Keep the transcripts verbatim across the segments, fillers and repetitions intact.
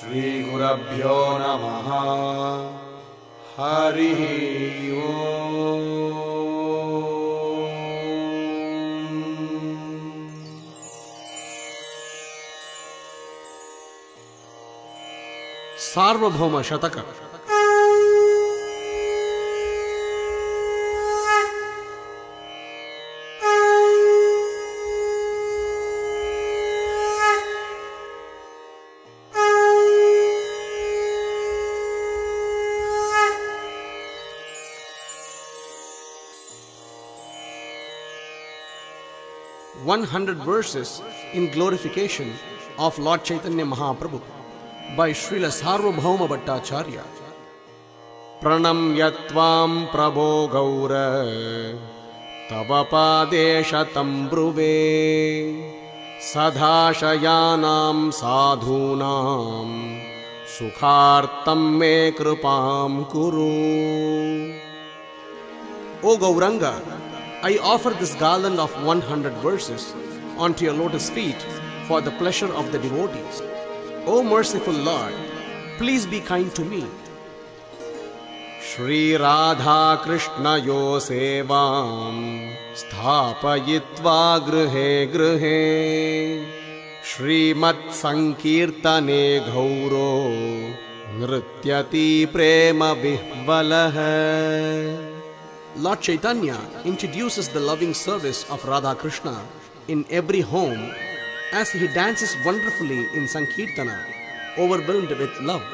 Shri Gurabhyo Namaha. Hari Om. Sarvabhauma Shataka. one hundred verses in glorification of Lord Chaitanya Mahaprabhu by Srila Sarvabhauma Bhattacharya. Pranamyatvam prabho gaura tava padeshatam bruve sadhashayanam sadhunam sukhartam me kripam kuru. O Gauranga, I offer this garland of one hundred verses onto your lotus feet for the pleasure of the devotees. O merciful Lord, please be kind to me. Shri Radha Krishna yo sevam sthapayitva grihe grihe Shrimat Sankirtane Ghauro Nrityati Prema Vihvalah. Lord Chaitanya introduces the loving service of Radha Krishna in every home as he dances wonderfully in Sankirtana, overwhelmed with love.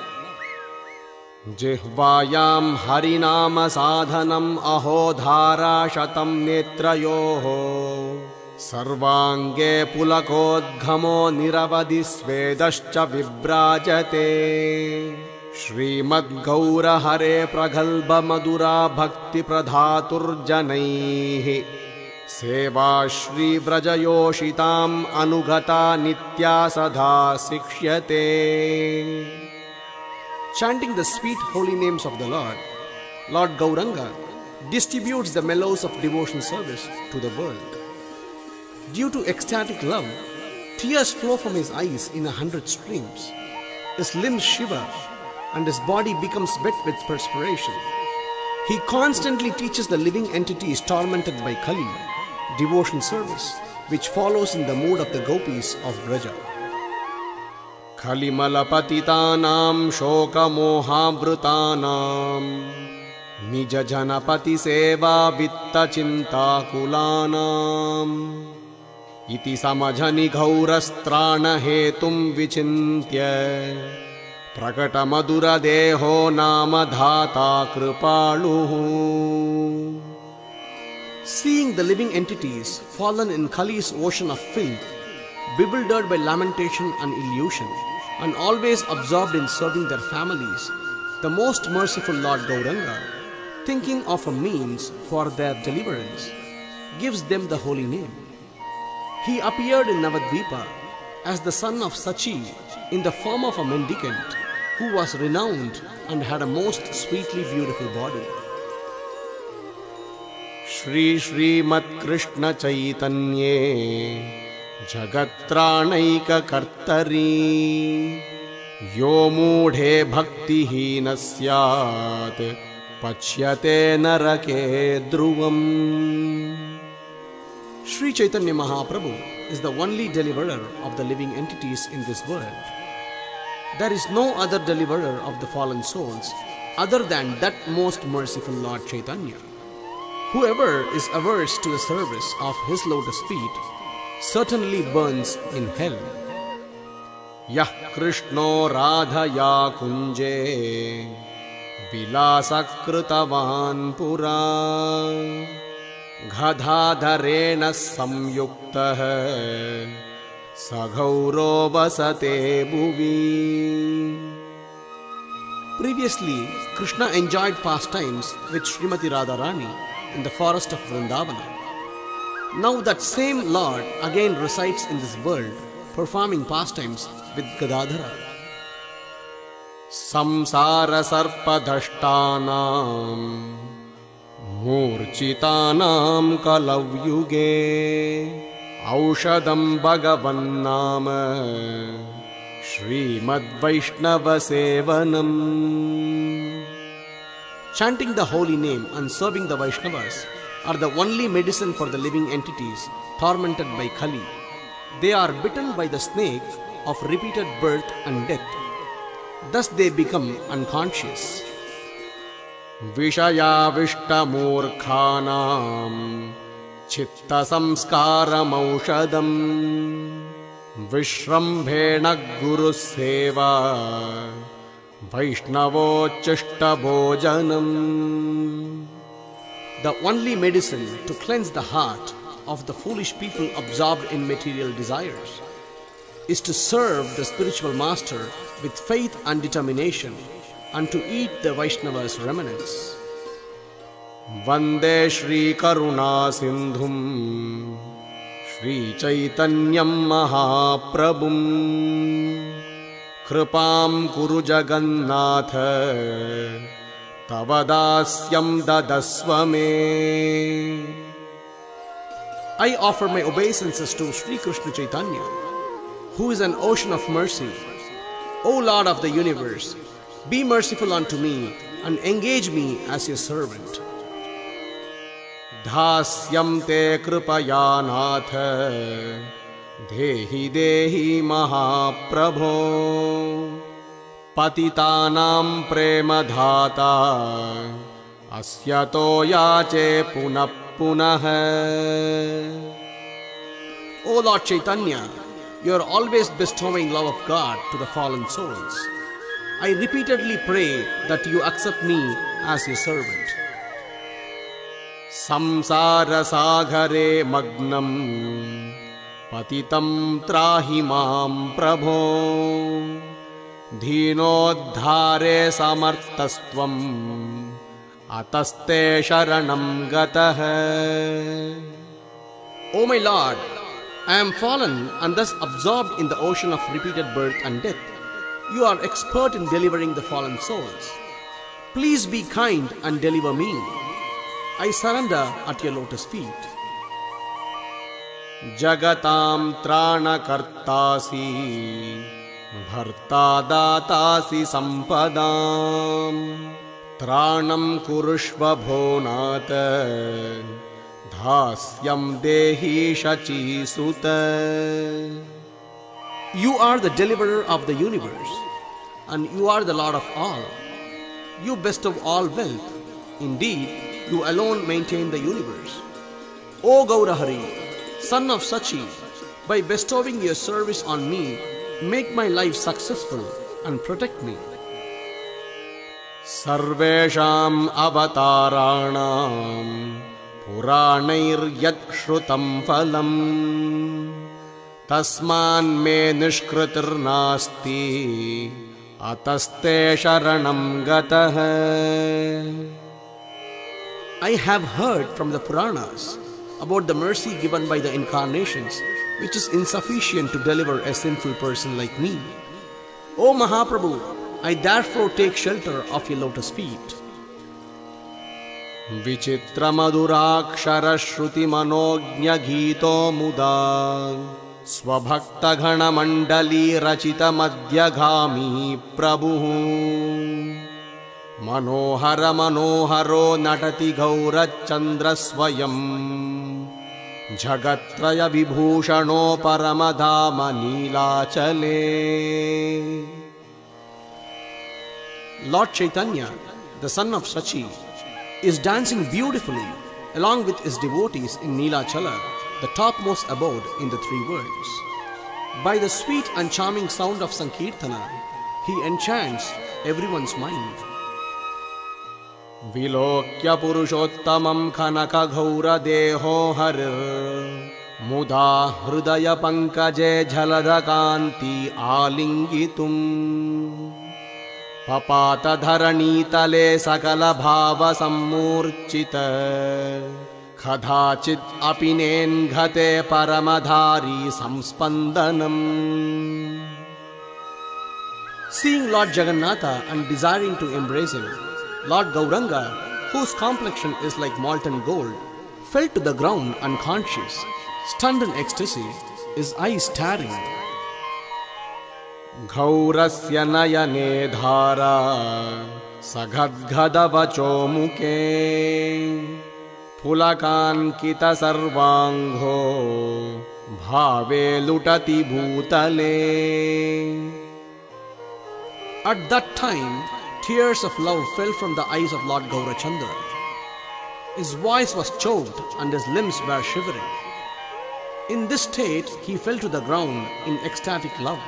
Jihvayam harinama sadhanam ahodhara shatam netrayoho sarvange pulakodghamo niravadi svedascha vibrajate. Shrimad Gaura Hare Pragalba Madura Bhakti Pradhatur Janaihi Seva Shri Vrajayoshitam Anugata Nitya Sadha Sikhyate. Chanting the sweet holy names of the Lord, Lord Gauranga distributes the mellows of devotion service to the world. Due to ecstatic love, tears flow from his eyes in a hundred streams. His limbs shiver and his body becomes wet with perspiration. He constantly teaches the living entities tormented by Kali devotion service, which follows in the mood of the gopis of Vraja. Kali malapatitanam shoka mohavrutanam nija janapati seva vitta chinta kulanam iti samajhani ghaurastrana hetum vichintya Prakata Madura Deho Nama Dhata Kripaluhu. Seeing the living entities fallen in Kali's ocean of filth, bewildered by lamentation and illusion, and always absorbed in serving their families, the most merciful Lord Gauranga, thinking of a means for their deliverance, gives them the holy name. He appeared in Navadvipa as the son of Sachi in the form of a mendicant who was renowned and had a most sweetly beautiful body. Shri Shri Mat Krishna Chaitanye Jagatranaika Kartari Yo Mudhe Bhakti Hina Syat Pachyate Narake Dhruvam. Sri Chaitanya Mahaprabhu is the only deliverer of the living entities in this world. There is no other deliverer of the fallen souls other than that most merciful Lord Chaitanya. Whoever is averse to the service of his lotus feet certainly burns in hell. Yah Krishno Radhaya Kunje Vilasakritavan Pura Ghadadharena Samyuktah Saghauro Vasate Bhuvi. Previously, Krishna enjoyed pastimes with Srimati Radharani in the forest of Vrindavana. Now that same Lord again resides in this world, performing pastimes with Gadadhara. Samsara sarpadhashtanam murchitanam kalavyuge aushadam bhagavannama Srimad Vaishnava Sevanam. Chanting the holy name and serving the Vaishnavas are the only medicine for the living entities tormented by Kali. They are bitten by the snake of repeated birth and death. Thus they become unconscious. Vishaya Vishta Murkhanam Chitta Samskaram Aushadam Vishrambhena Guru Seva Vaishnavo Chishta Bhojanam. The only medicine to cleanse the heart of the foolish people absorbed in material desires is to serve the spiritual master with faith and determination and to eat the Vaishnava's remnants. Vande Sri Karuna Sindhum Sri Chaitanya Mahaprabhum Kripam Kuru Jagannatha Tavadasyam Dadasvame. I offer my obeisances to Sri Krishna Chaitanya, who is an ocean of mercy. O Lord of the universe, be merciful unto me and engage me as your servant. Dhasyam te kripaya natha Dehi Dehi Mahaprabho Patitanam Prema Dhata Asyato Yache Punap Punaha. O Lord Chaitanya, you are always bestowing love of God to the fallen souls. I repeatedly pray that you accept me as your servant. Samsara Sagare Magnam Patitam Trahi Mam Prabho Dhinodhare Samartastvam Ataste Sharanam Gataha. O my Lord, I am fallen and thus absorbed in the ocean of repeated birth and death. You are expert in delivering the fallen souls. Please be kind and deliver me. I surrender at your lotus feet. Jagatam Trana Kartasi Bharta Datasi Sampadam Tranam Kurushva Bhonata Dhasyam Dehi Shachi Sutta. You are the deliverer of the universe, and you are the Lord of all. You bestow all wealth. Indeed, you alone maintain the universe. O Gaurahari, son of Sachi, by bestowing your service on me, make my life successful and protect me. Sarvesham avataranam Puranair yat shrutam phalam Tasman me nishkritir nasti Ataste sharanam gataha. I have heard from the Puranas about the mercy given by the incarnations, which is insufficient to deliver a sinful person like me. O Mahaprabhu, I therefore take shelter of your lotus feet. Vichitra madurakshara shruti manognya gito muda Swabhakta ghana mandali rachita madhyagami prabhu Manohara manoharo natati gaura chandra swayam Jagatraya vibhushano paramadhama nilachale. Lord Chaitanya, the son of Sachi, is dancing beautifully along with his devotees in Nilachala, the topmost abode in the three worlds. By the sweet and charming sound of Sankirtana, he enchants everyone's mind. Vilokya purushottamam khanaka ghaura deho harir muda hrudaya pankaje jhalada kanti alingitum papata dharani tale sakala bhava sammurchita khadachit apinen ghate paramadhari samspandanam. Seeing Lord Jagannatha and desiring to embrace him, Lord Gauranga, whose complexion is like molten gold, fell to the ground unconscious, stunned in ecstasy, his eyes staring. Ghaurasya nayane dhara sagadgadavacho muke Pulakankita sarvangho bhave lutati bhutale. At that time, tears of love fell from the eyes of Lord Gaurachandra. His voice was choked and his limbs were shivering. In this state, he fell to the ground in ecstatic love.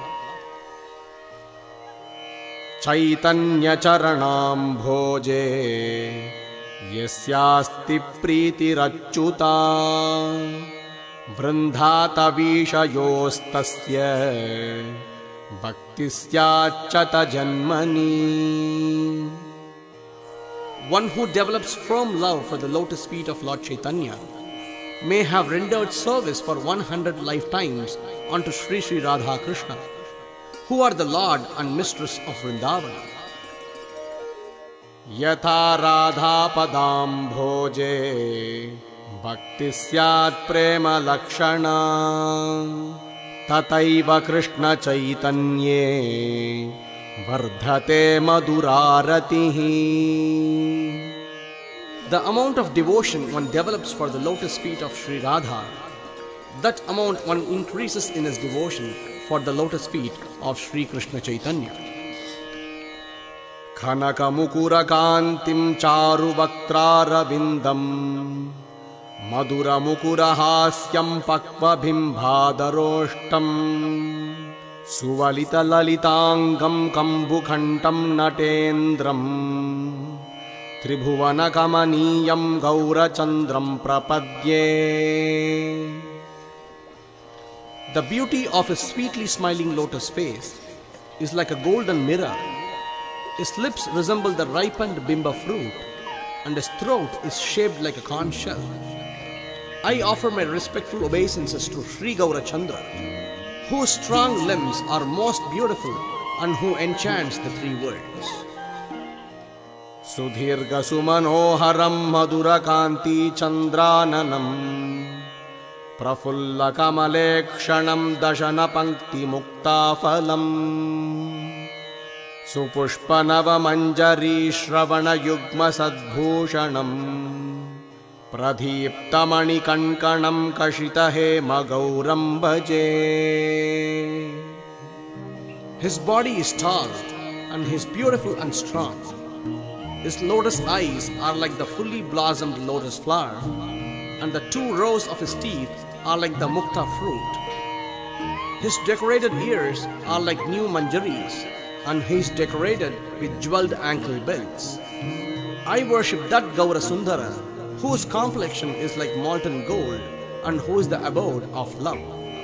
Chaitanya charanam bhoje yasyasti pritirachyuta vrindhata vishayostasya bhaktisyachata janmani. One who develops firm love for the lotus feet of Lord Chaitanya may have rendered service for one hundred lifetimes unto Sri Sri Radha Krishna, who are the Lord and Mistress of Vrindavana. Yatha Radha padam bhoje bhaktisyat prema lakshana tataiva Krishna Chaitanye vardhate maduraratihi. The amount of devotion one develops for the lotus feet of Sri Radha, that amount one increases in his devotion for the lotus feet of Sri Krishna Chaitanya. Khanaka mukura kantim charu vaktrara vindam madura mukura hasyam pakva bhimbhadarostam suvalita lalitangam kambukhantam natendram Tribhuvana kamaniyam gaurachandram prapadye. The beauty of his sweetly smiling lotus face is like a golden mirror. His lips resemble the ripened bimba fruit, and his throat is shaped like a conch shell. I offer my respectful obeisances to Sri Gaurachandra, whose strong limbs are most beautiful and who enchants the three worlds. Sudhirga sumanoharam madura kanti chandrananam prafulla kamalekshanam dashana pankti muktafalam supushpanava manjari shravana yugma sadbhushanam pradhiptamani kankanam kashita hema gauram bhaje. His body is tall and he is beautiful and strong. His lotus eyes are like the fully blossomed lotus flower, and the two rows of his teeth are like the mukta fruit. His decorated ears are like new manjaris, and he is decorated with jeweled ankle belts. I worship that Gaura Sundara, whose complexion is like molten gold, and who is the abode of love.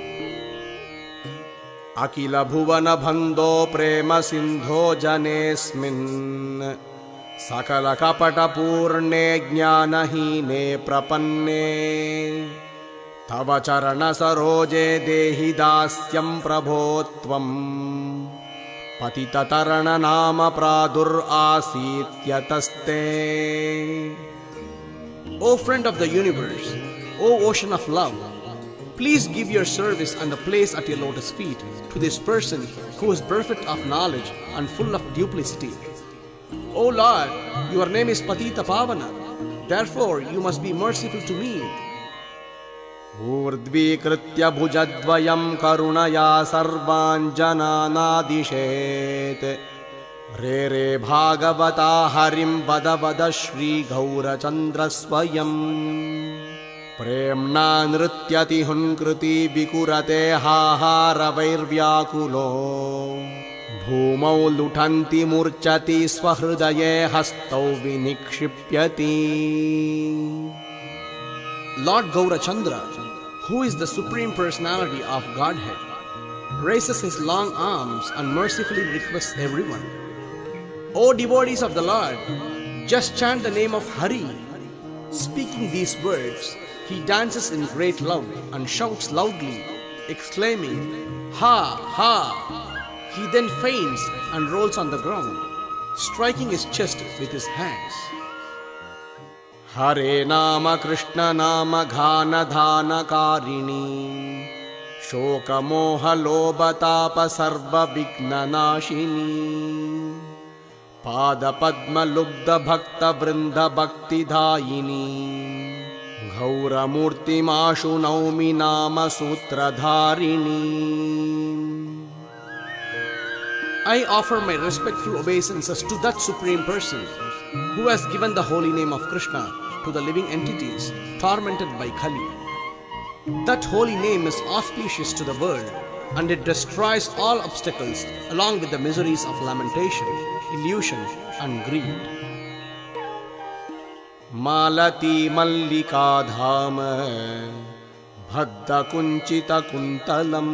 Akila bhuvana bhando prema sindho janesmin Sakala kapata purne jnanahine prapanne Tava charana saroje dehi dasyam prabhotvam Patita tarana nama pradur asityataste. O friend of the universe, O ocean of love, please give your service and the place at your lotus feet to this person who is bereft of knowledge and full of duplicity. O Lord, your name is Patita Pavana, therefore you must be merciful to me. Urdvikritya bhujadvayam karunaya sarvan jananadishet Re re Bhagavata harim vada vada Shri Gaurachandra swayam Premna nrityati hunkriti vikurate hahara vairvyakulo Bhumau lutanti murchati swahridaye hastau vinikshipyati. Lord Gaurachandra, who is the Supreme Personality of Godhead, raises his long arms and mercifully requests everyone, O devotees of the Lord, just chant the name of Hari. Speaking these words, he dances in great love and shouts loudly, exclaiming, Ha! Ha! He then faints and rolls on the ground, striking his chest with his hands. Hare Nama Krishna Nama Ghana Dhana Karini शोकमोहलोभताप सर्वविघ्ननाशिनी पादपद्मलुब्धभक्तवृन्दभक्तिदायिनी गौरमूर्तिमाशु नौमि नाम सूत्रधारिणी. I offer my respectful obeisances to that Supreme Person who has given the holy name of Krishna to the living entities tormented by Kali. That holy name is auspicious to the world, and it destroys all obstacles along with the miseries of lamentation, illusion and greed. Malati Mallika Dhama Bhadda Kunchita Kuntalam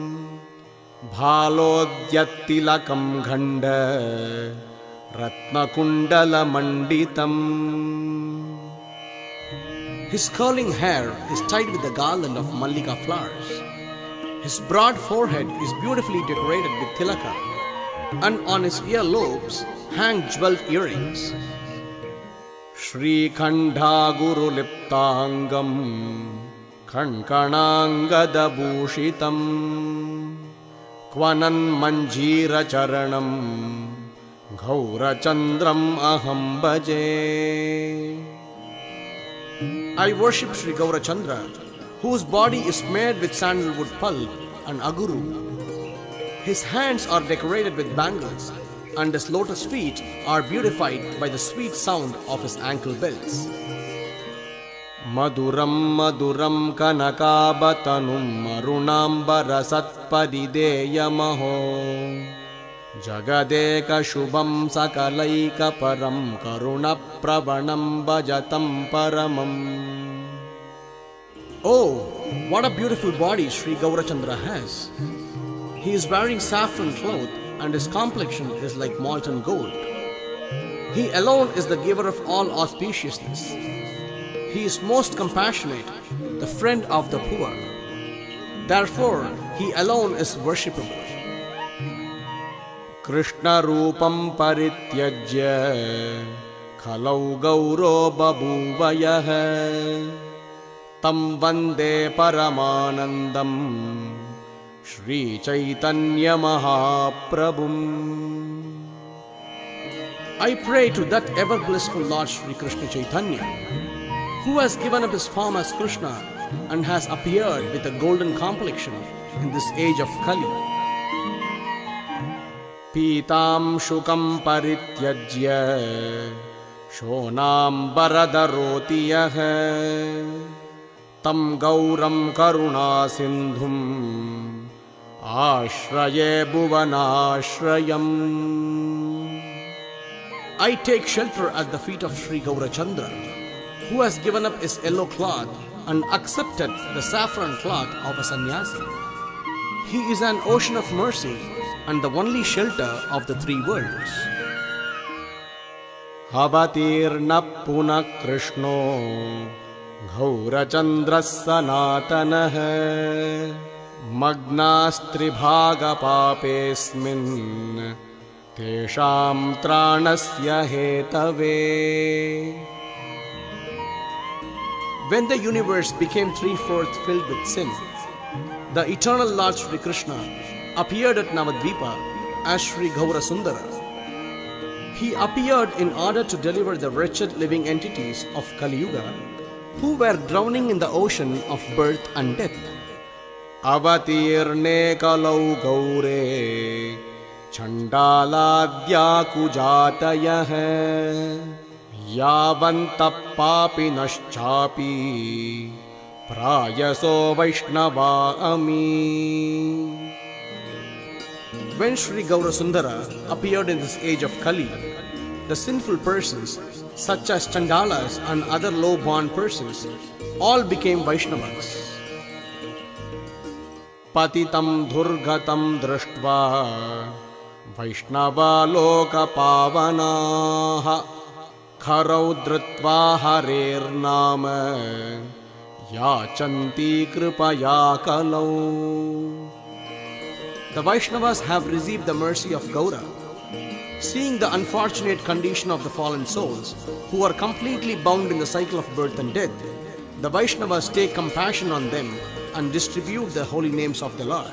Bhalodhyattilakam Ghanda Ratnakundala Manditam. His curling hair is tied with a garland of Mallika flowers. His broad forehead is beautifully decorated with tilaka, and on his earlobes hang jeweled earrings. Shri Khandha Guru Liptangam Khankanangada Bhushitam Kvanan Manjira Charanam Gaura Chandram Aham Bhaje. I worship Sri Gaurachandra, whose body is made with sandalwood pulp and aguru. His hands are decorated with bangles, and his lotus feet are beautified by the sweet sound of his ankle bells. Maduram Maduram Kanakabatanum Arunambara Satpadideyamaho Jagadeka Shubham Sakalaika Param Karuna Pravanam Bhajatam Paramam. Oh, what a beautiful body Sri Gaurachandra has. He is wearing saffron cloth and his complexion is like molten gold. He alone is the giver of all auspiciousness. He is most compassionate, the friend of the poor. Therefore, he alone is worshipable. Krishna Rupam Parityajya Khalau Gauro Babuvayah Tam Vande Paramanandam Sri Chaitanya Mahaprabhu. I pray to that ever blissful Lord Sri Krishna Chaitanya, who has given up his form as Krishna and has appeared with a golden complexion in this age of Kali. Pitam Shukam Parityajya Shonam Baradarotiyah Tam Gauram Karuna Sindhum Ashraye Bhuvanashrayam. I take shelter at the feet of Sri Gaurachandra, who has given up his yellow cloth and accepted the saffron cloth of a sannyasi. He is an ocean of mercy and the only shelter of the three worlds. Avatirna Puna Krishno Gaurachandra Sanatanah Magnastri Bhaga Papesmin Tesham Tranasya Hetave. When the universe became three-fourths filled with sin, the eternal Lord Sri Krishna appeared at Navadvipa as Sri Gaura Sundara. He appeared in order to deliver the wretched living entities of Kali Yuga, who were drowning in the ocean of birth and death. Avatirne Kalau Gaure Chandaladya Kujatayah Yavanta Papinaschapi Prayaso Vaishnava Ami. When Sri Gaura Sundara appeared in this age of Kali, the sinful persons such as Chandalas and other low-born persons all became Vaishnavas. Patitam Durgatam Drashtva Vaishnava Loka Pavanaha Kharau Dritva Harer Nama Yachanti Kripaya Kalau. The Vaishnavas have received the mercy of Gaura. Seeing the unfortunate condition of the fallen souls, who are completely bound in the cycle of birth and death, the Vaishnavas take compassion on them and distribute the holy names of the Lord.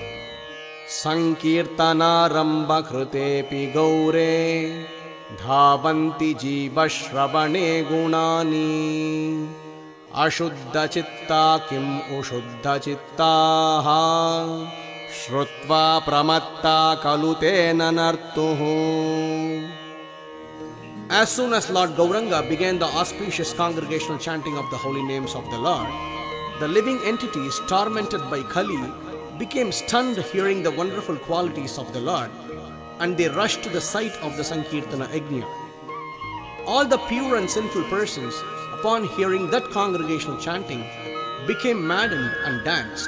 Sankirtanaramba krutepi gaure dhavanti jiva shravane gunani ashuddha chitta kim ushuddha chittaha shrutva pramatta kalute nanartuhu. As soon as Lord Gauranga began the auspicious congregational chanting of the holy names of the Lord, the living entities tormented by Kali became stunned hearing the wonderful qualities of the Lord, and they rushed to the site of the Sankirtana Agnya. All the pure and sinful persons, upon hearing that congregational chanting, became maddened and danced.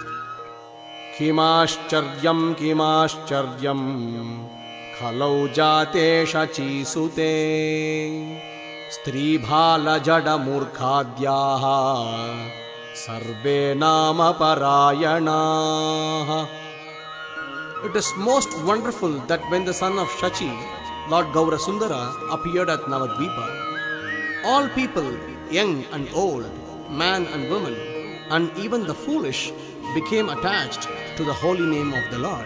Kimascharjam kimascharjam khalau jate shachi sute stri bhala jada murkhadyaha sarve nama parayanaha. It is most wonderful that when the son of Shachi, Lord Gaura Sundara, appeared at Navadvipa, all people, young and old, man and woman, and even the foolish, became attached to the holy name of the Lord.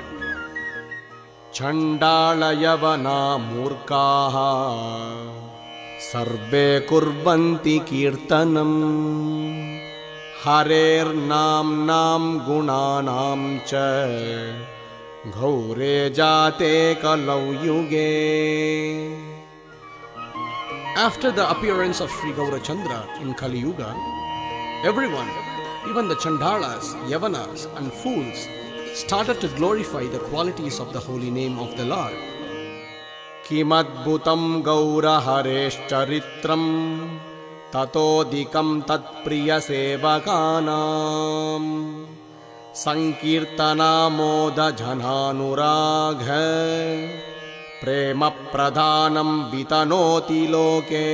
Chandala yavana murkaha sarve kurvanti kirtanam harer nam nam gunanam cha gaure jate kalau yuge. After the appearance of Sri Gaurachandra in Kali Yuga, everyone, even the Chandalas, Yavanas and fools, started to glorify the qualities of the holy name of the Lord. Kimadbhutam gaura haresh charitram tatodikam tatpriya sevakanam sankirtana moda jananuragha prema pradhanam vitanoti loke.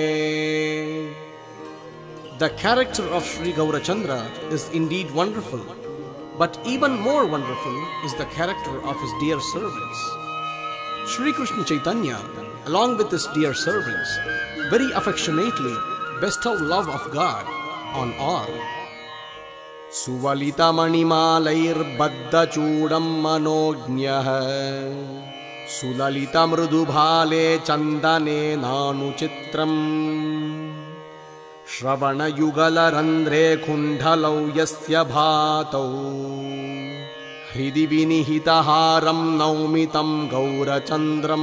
The character of Sri Gaurachandra is indeed wonderful, but even more wonderful is the character of his dear servants. Sri Krishna Chaitanya, along with his dear servants, very affectionately bestow love of God on all. Suvalita manimalair baddha chudam manognyah sulalita mrudubhale chandane nanu chitram Shravana yugala randre kundhalau yasya bhatau hridi vinihitaharam naumitam gaurachandram.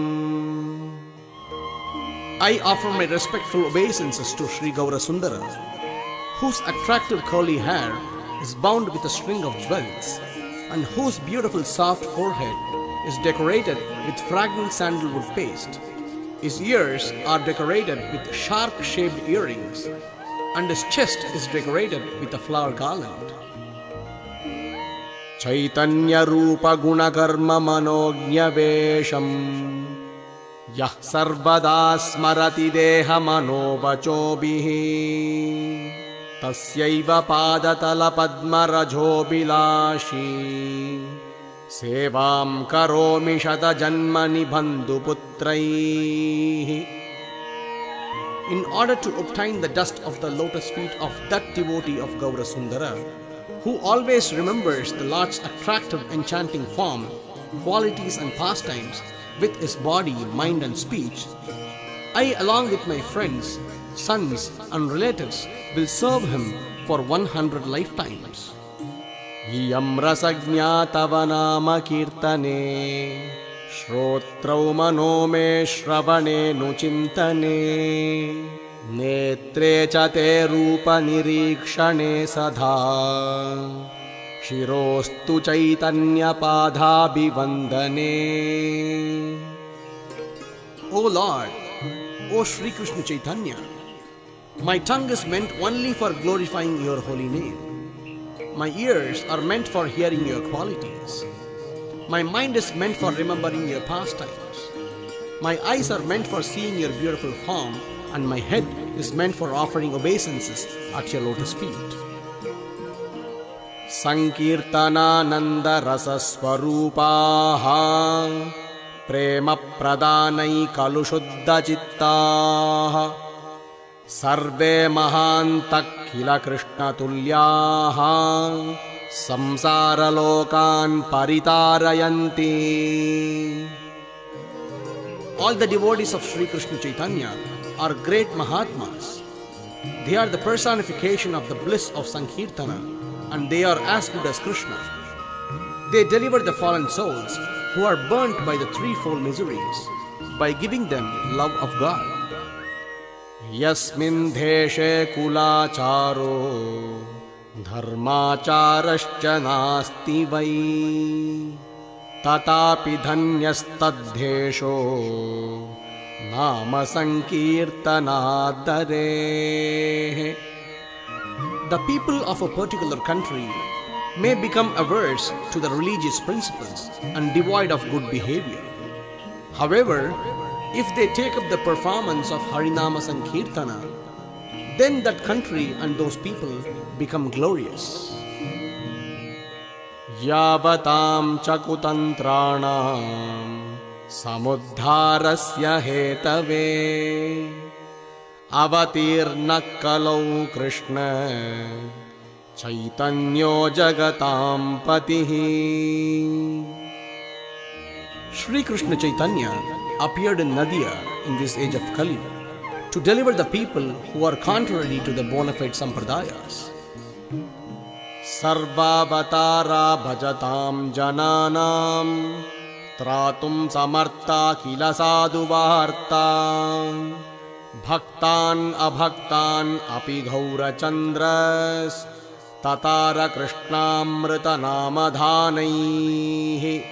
I offer my respectful obeisances to Sri Gaura Sundara, whose attractive curly hair is bound with a string of jewels, and whose beautiful soft forehead is decorated with fragrant sandalwood paste. His ears are decorated with sharp-shaped earrings, and his chest is decorated with a flower garland. Chaitanya Rupa Gunakarma Manognya Vesham Yah Sarvada Smarati Deha Mano Vachobihi Tasyaiva Padatala Padma Rajobilashi Sevam karomi shata janmani bandhu putraihi. In order to obtain the dust of the lotus feet of that devotee of Gaura Sundara, who always remembers the Lord's attractive enchanting form, qualities and pastimes with his body, mind and speech, I, along with my friends, sons and relatives, will serve him for one hundred lifetimes. Iyam rasagnya tava nama kirtane shrotrau manome shravane nuchintane netre chate rupa nirikshane sadha shirostu chaitanya padhabhivandane. O Lord, O Sri Krishna Chaitanya, my tongue is meant only for glorifying your holy name. My ears are meant for hearing your qualities. My mind is meant for remembering your pastimes. My eyes are meant for seeing your beautiful form, and my head is meant for offering obeisances at your lotus feet. Sankirtanananda rasa swarupaha prema pradhanai kalushuddha chittaha Sarve mahantah kila Krishna tulyaha samsara lokan paritarayanti. All the devotees of Sri Krishna Chaitanya are great Mahatmas. They are the personification of the bliss of Sankirtana, and they are as good as Krishna. They deliver the fallen souls who are burnt by the threefold miseries by giving them love of God. Yasmin dheshe kulacharo dharmacharascha nasti vai tatapi dhanyastadhesho nama sankirtanadare. The people of a particular country may become averse to the religious principles and devoid of good behavior. However, if they take up the performance of Harinama Sankirtana, then that country and those people become glorious. Yavatam chakutantranam samudharasya hetave avatirna kalau Krishna Chaitanyo jagatam patihi. Sri Krishna Chaitanya appeared in Nadia in this age of Kali to deliver the people who are contrary to the bona fide Sampradayas. Sarvavatara bhajatam jananam tratum samartha kila sadhu varta bhaktan abhaktan api ghaura chandras tatara krishnamrita namadhanaihi.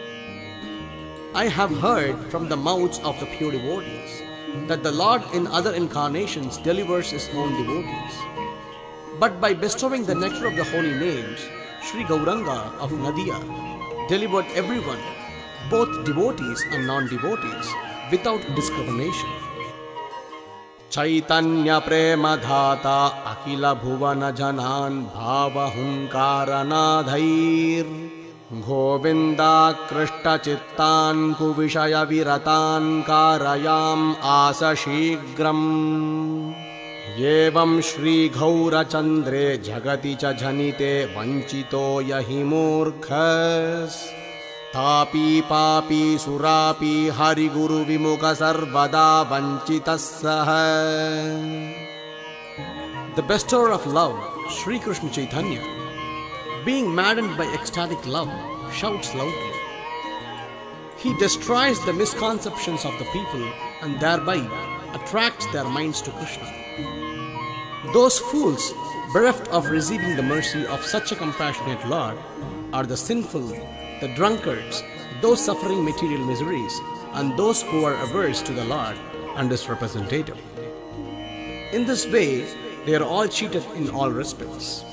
I have heard from the mouths of the pure devotees that the Lord in other incarnations delivers his own devotees. But by bestowing the nectar of the holy names, Sri Gauranga of Nadia delivered everyone, both devotees and non-devotees, without discrimination. Chaitanya prema dhata akila bhuvana janan bhava hunkara nadhair Govinda krishta chittan kuvishaya viratan karayam asa shigram. Yevam Shri Ghaura Chandre Jagati cha Janite Vanchito yahi murkhas Tapi papi surapi hari guru vimukha sarvada vanchitasaha. The bestower of love, Sri Krishna Chaitanya, being maddened by ecstatic love, shouts loudly. He destroys the misconceptions of the people and thereby attracts their minds to Krishna. Those fools, bereft of receiving the mercy of such a compassionate Lord, are the sinful, the drunkards, those suffering material miseries, and those who are averse to the Lord and his representative. In this way, they are all cheated in all respects.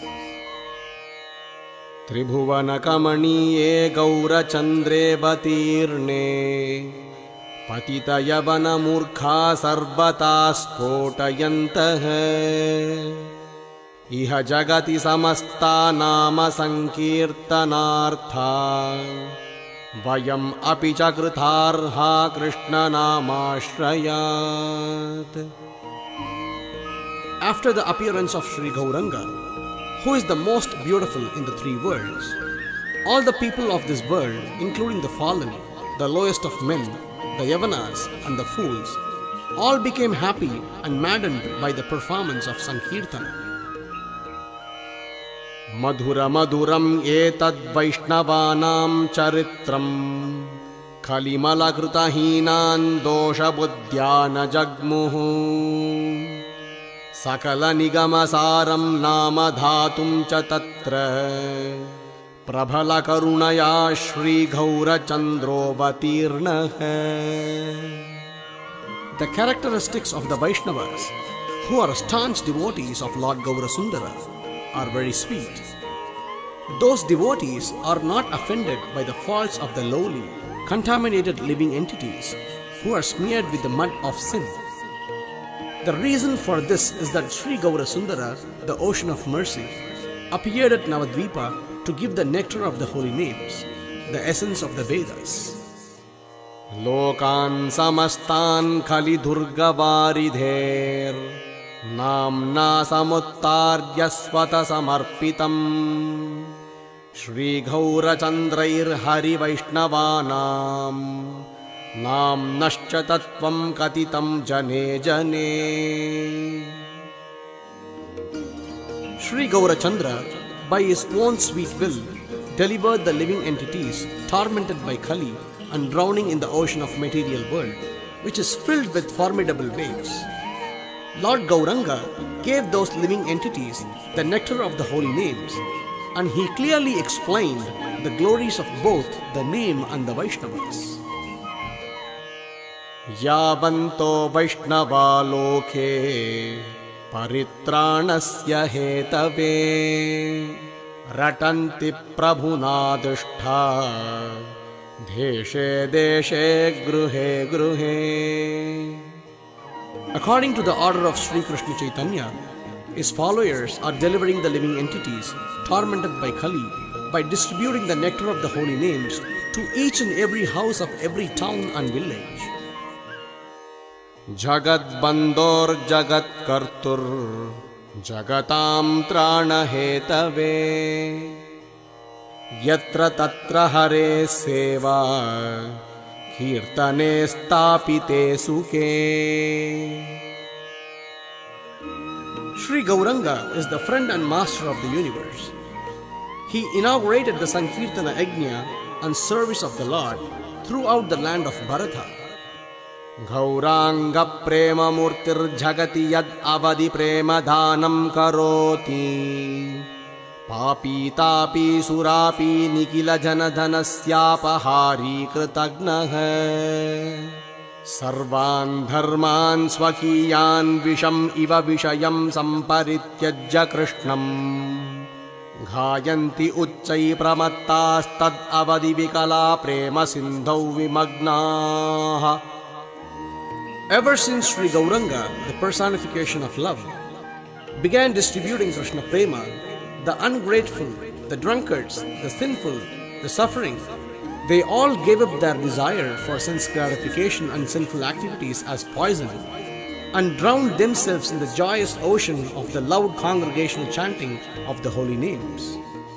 Tribhuvana kamaniye gaura chandre batirne patita yavana murkha sarvata spotayantah iha jagati samasta nama sankirtanartha vayam api chakritharha krishna namashrayat. After the appearance of Sri Gauranga, who is the most beautiful in the three worlds, all the people of this world, including the fallen, the lowest of men, the Yavanas and the fools, all became happy and maddened by the performance of Sankirtana. Madhura madhuram etad Vaishnavanam charitram Kalimala krutahinan dosha buddhyana jagmuhu Sakala nigama saram nama dhatum cha tatra Prabhala karunaya Shri Ghaura Chandro Vatirnaha. The characteristics of the Vaishnavas, who are staunch devotees of Lord Gaura Sundara, are very sweet. Those devotees are not offended by the faults of the lowly, contaminated living entities who are smeared with the mud of sin. The reason for this is that Sri Gaura Sundara, the ocean of mercy, appeared at Navadvipa to give the nectar of the holy names, the essence of the Vedas. Lokan samastan khali durga varidher नाम्ना समुत्तार्य स्वतसमर्पितम् श्रीगौरचन्द्रैर्हरिवैष्णवानाम् नाम्नश्च तत्त्वं कथितं जने जने. Sri Gaurachandra, by his own sweet will, delivered the living entities tormented by Kali and drowning in the ocean of material world, which is filled with formidable waves. Lord Gauranga gave those living entities the nectar of the holy names, and he clearly explained the glories of both the name and the Vaishnavas. Yavanto Vaishnava loke paritranasya hetave ratanti prabhunadishtha deshe deshe gruhe gruhe. According to the order of Sri Krishna Chaitanya, his followers are delivering the living entities tormented by Kali by distributing the nectar of the holy names to each and every house of every town and village. Jagat bandor jagat kartur jagatam trana hetave yatra tatra hare seva kirtane stapite suke. Sri Gauranga is the friend and master of the universe. He inaugurated the Sankirtana Ajna and service of the Lord throughout the land of Bharata. Gauranga prema murtir jagati yad avadi prema dhanam karoti papi tapi surapi nikila janadhanasyaapahari kritagnaha sarvan dharman swakiyan visham iva vishayam samparityajya krishnam ghayanti uchchai pramatastad avadi vikala prema sindhau vimagnaha. Ever since Sri Gauranga, the personification of love, began distributing Krishna Prema, the ungrateful, the drunkards, the sinful, the suffering, they all gave up their desire for sense gratification and sinful activities as poison and drowned themselves in the joyous ocean of the loud congregational chanting of the holy names.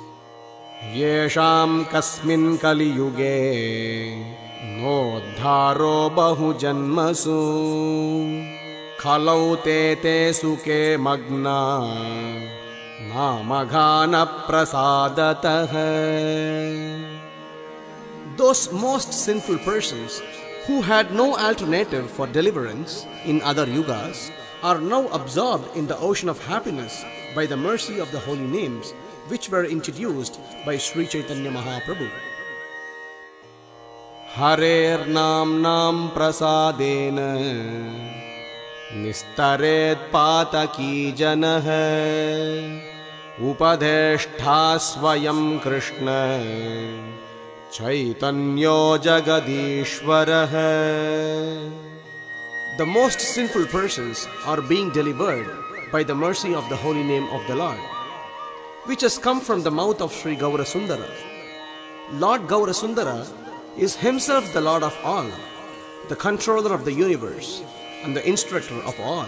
Yesham kasmin kali yuge nodharo bahu janmasu khalau te te suke magna namaghana prasadatah. Those most sinful persons who had no alternative for deliverance in other yugas are now absorbed in the ocean of happiness by the mercy of the holy names which were introduced by Sri Chaitanya Mahaprabhu. Harer nam nam prasadena nistaret pataki janah upadeshtha swayam Krishna Chaitanya Jagadishwarah. The most sinful persons are being delivered by the mercy of the holy name of the Lord, which has come from the mouth of Sri Gaurasundara. Lord Gaurasundara is himself the Lord of all, the controller of the universe and the instructor of all.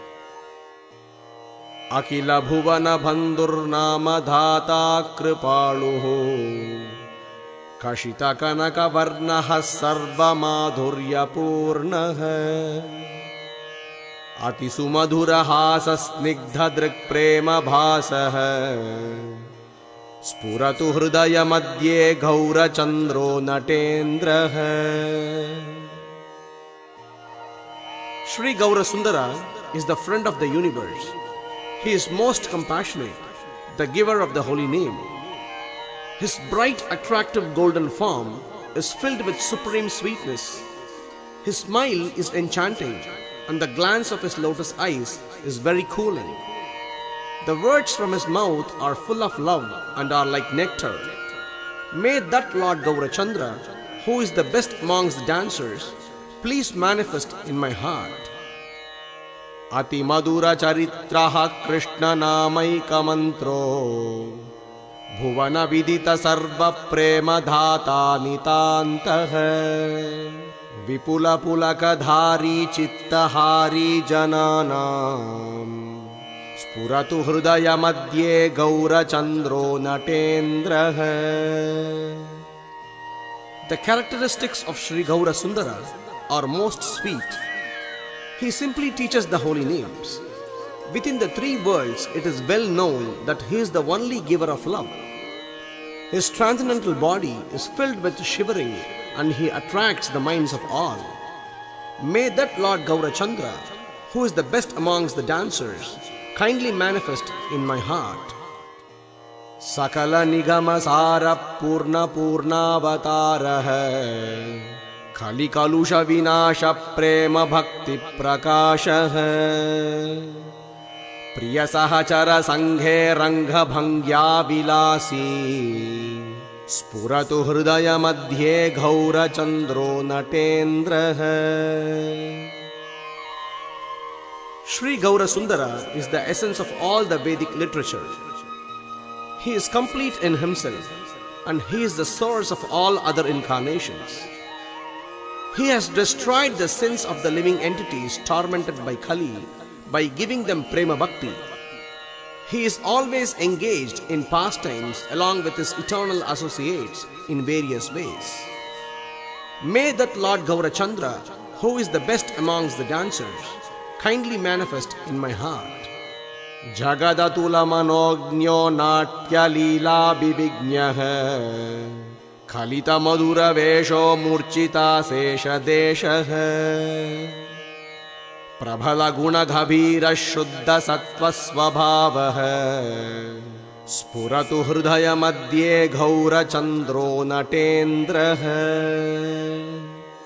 Akila bhuvana bandhur nama dhata kripaluhu Kashita kanaka varnaha sarva madhurya purnaha Ati sumadhura hasa snigdha drik prema bhasaha Spuratu hridaya madhye gaura chandro natendraha. Sri Gaurasundara is the friend of the universe. He is most compassionate, the giver of the holy name. His bright, attractive golden form is filled with supreme sweetness. His smile is enchanting, and the glance of his lotus eyes is very cooling. The words from his mouth are full of love and are like nectar. May that Lord Gaurachandra, who is the best amongst the dancers, please manifest in my heart. Ati madura charitraha Krishna namaika mantro Bhuvana vidita sarva prema dhata nitantah Vipula pulaka dhari chitta hari jananam Spuratu Hridaya Madhye Gaura Chandro Natendraha. The characteristics of Sri Gaura Sundara are most sweet. He simply teaches the holy names. Within the three worlds, it is well known that he is the only giver of love. His transcendental body is filled with shivering and he attracts the minds of all. May that Lord Gaurachandra, who is the best amongst the dancers, kindly manifest in my heart. Sakala Nigama Sara Purna Purnavataraha Kali Kalusha Vinasha Prema Bhakti Prakashaha Priya Sahachara Sanghe Rangha Bhangya Vilasi Spuratu Hridaya Madhye Gaura Chandro Natendraha. Sri Gaura Sundara is the essence of all the Vedic literature. He is complete in himself and he is the source of all other incarnations. He has destroyed the sins of the living entities tormented by Kali by giving them Prema Bhakti. He is always engaged in pastimes along with his eternal associates in various ways. May that Lord Gaurachandra, who is the best amongst the dancers, kindly manifest in my heart. Jagadatula Manognyo Natya Leela Bivignaha Khalita Madhura Vesho Murchita Sesha Deshaha Prabhala Guna Ghabira Shuddha Sattva Svabhavaha Spuratu Hridaya Madhye Gaura Chandro Natendraha.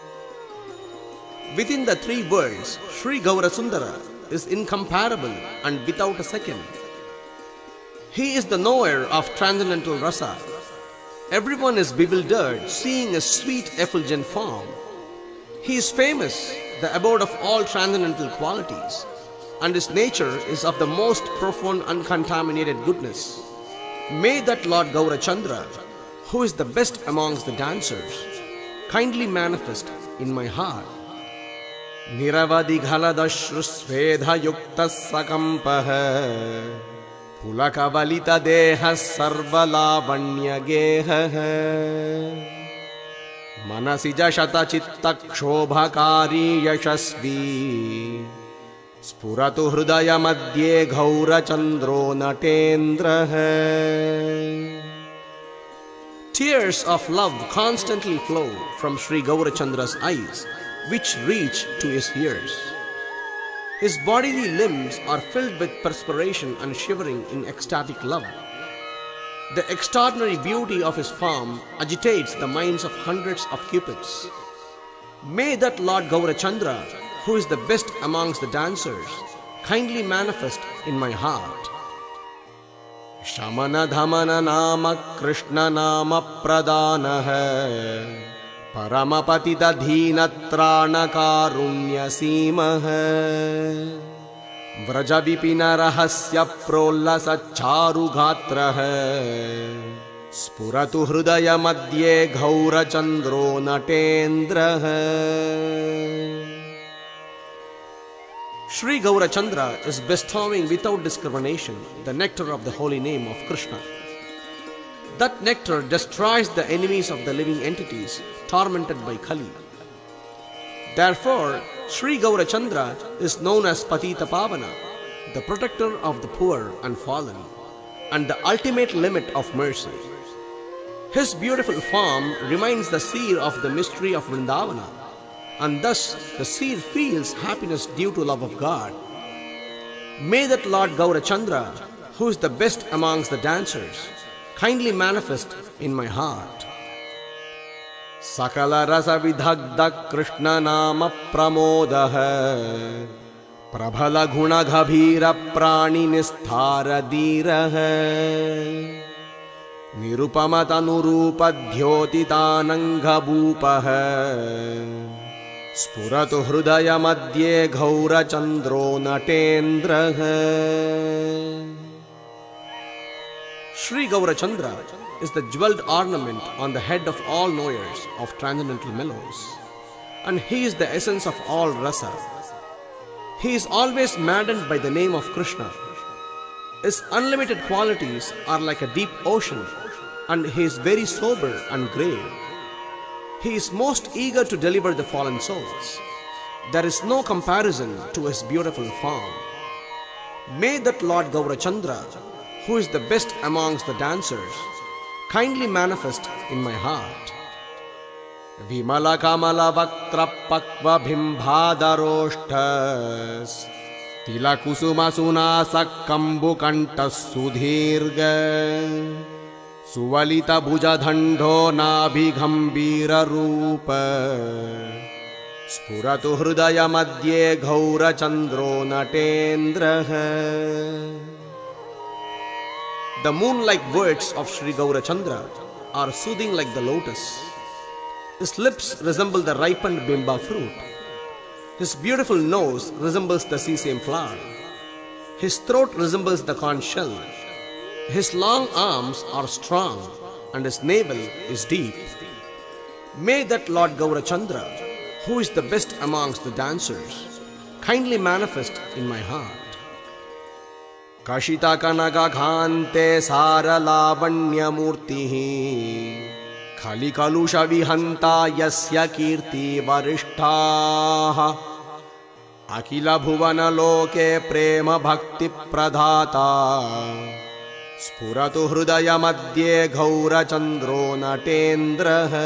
Within the three worlds, Sri Gaura Sundara is incomparable and without a second. He is the knower of transcendental rasa. Everyone is bewildered seeing his sweet effulgent form. He is famous, the abode of all transcendental qualities, and his nature is of the most profound uncontaminated goodness. May that Lord Gaurachandra, who is the best amongst the dancers, kindly manifest in my heart. Niravadi Ghaladashrusvedha Yukta Sakampaha Pulakavalita Deha Sarvalavanya Geha Manasija Shata Chitta Kshobhakari Yashasvi Spuratu Hridaya Madhye Gaura Chandro Natendraha. Tears of love constantly flow from Sri Gaurachandra's eyes, which reach to his ears. His bodily limbs are filled with perspiration and shivering in ecstatic love. The extraordinary beauty of his form agitates the minds of hundreds of cupids. May that Lord Gaurachandra, who is the best amongst the dancers, kindly manifest in my heart. Shamana Dhamana Nama Krishna Nama Pradanaha Paramapatita Dhinatrana Karunya Simaha Vraja Vipina Rahasya Prolasa Charu Gatraha Spuratu Hridaya Madhye Gaura Chandro Natendraha. Sri Gaurachandra is bestowing without discrimination the nectar of the holy name of Krishna. That nectar destroys the enemies of the living entities tormented by Kali. Therefore, Sri Gaurachandra is known as Patita Pavana, the protector of the poor and fallen, and the ultimate limit of mercy. His beautiful form reminds the seer of the mystery of Vrindavana, and thus the seer feels happiness due to love of God. May that Lord Gaurachandra, who is the best amongst the dancers, kindly manifest in my heart. Sakala rasa vidhagda Krishna nama pramodaha Prabhala guna ghabira prani nisthara dhiraha Nirupamata nurupa dhyotitananga bhupaha Spuratu Hridaya Madhye Gaura Chandro Natendraha. Sri Gaurachandra is the jeweled ornament on the head of all knowers of transcendental mellows, and he is the essence of all rasa. He is always maddened by the name of Krishna. His unlimited qualities are like a deep ocean, and he is very sober and grave. He is most eager to deliver the fallen souls. There is no comparison to his beautiful form. May that Lord Gaurachandra, who is the best amongst the dancers, kindly manifest in my heart. Vimala kamala vaktra pakva bhimbhadaroshtas tilakusuma sunasak kambu kantas sudhirga Suvalita bhuja dhandho nabhi ghambira rupa Spuratu hridaya madhye ghaura chandro natendraha. The moon-like words of Sri Gaurachandra are soothing like the lotus. His lips resemble the ripened bimba fruit. His beautiful nose resembles the sesame flower. His throat resembles the conch shell. His long arms are strong and his navel is deep. May that Lord Gaurachandra, who is the best amongst the dancers, kindly manifest in my heart. Kashita kanaga ghante sara lavanya murtihi khali kalusha vihanta yasya kirti varishtaha akila bhuvana loke prema bhakti pradhata Spuratu hridaya madhye ghaura chandro natendraha.